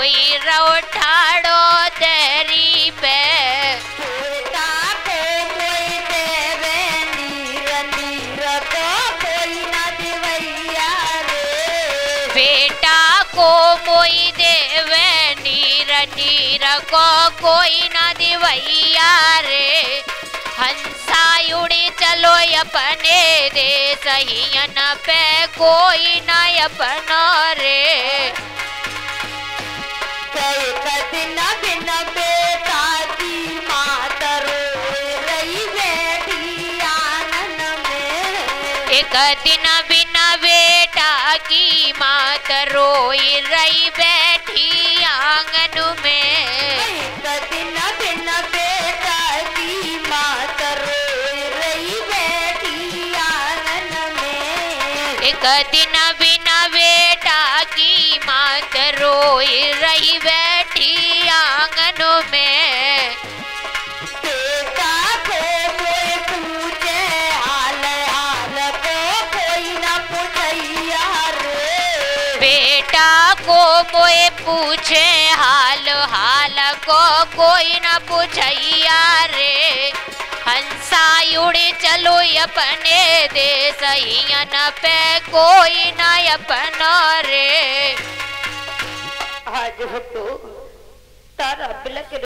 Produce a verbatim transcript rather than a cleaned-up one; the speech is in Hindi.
रोई रो ठाड़ो तेरी पे बेटा को कोई देवे नीर नीर को कोई न दिवैया रे बेटा को मोई देवे नीर नीर को कोई न दिवैया रे हंसा उड़ी चलो अपने देश हियन पे कोई न अपनो रे दिन बिन बेटा की मात रोए रही बैठी आंगन में एक दिन बिना बेटा की मात रोई रही बैठी आंगन में एक दिन बिन बेटा की मात रोए रही बैठी आंगन में एक दिन बिना बेटा की मात रोई रही बैठी आंगन में बेटा को कोई पूछे हाल हाल को कोई न पूछैया रे बेटा को मोए पूछे हाल हाल को कोई न पूछैया रे हंसा उड़े चलो अपने देश हियन पे कोई न अपनो रे आज हो तो तारा बिलक